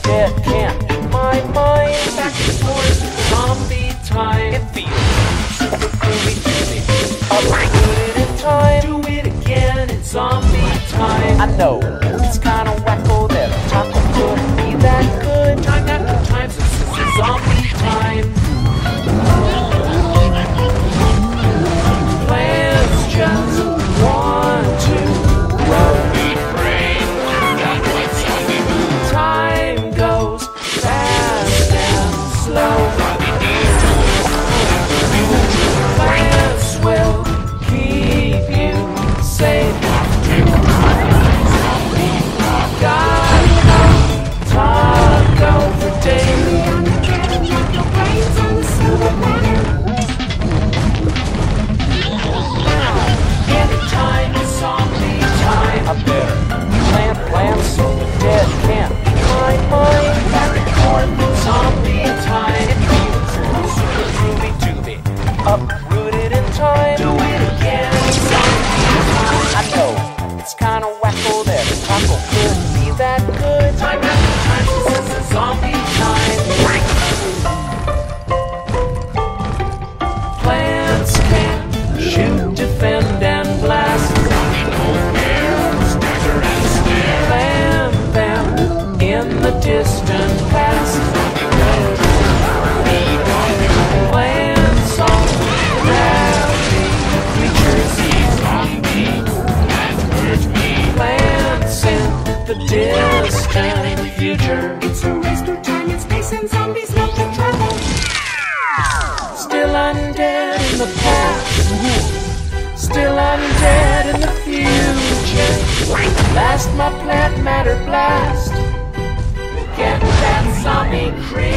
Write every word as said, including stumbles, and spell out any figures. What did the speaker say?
dead, can't keep my mind back and forth. Zombie time, it feels super groovy to me. Uprooted in time, do it again in zombie time. I know it's kinda wacko that a taco could be that good. Time after time, so this is zombie time. Plants just want to grow. Time goes fast and slow. Plants will keep you safe. Got no taco for daily. Anytime is zombie time. I better plant plants so the dead can't keep my mind back and forth. Zombie time, it feels super groovy to me. Uprooted in time, do it again. Zombie time. I know it's kinda wacko that a taco could be that good. Time after time, this is zombie time. Plants can shoot, defend, and blast. Plant them in the distant past. Plants all happy creatures. Plants in the distant future. It's a race through time and space, and zombies love to travel. Still undead in the past. Still undead in the future. Last my plant matter blast. Get that zombie creature.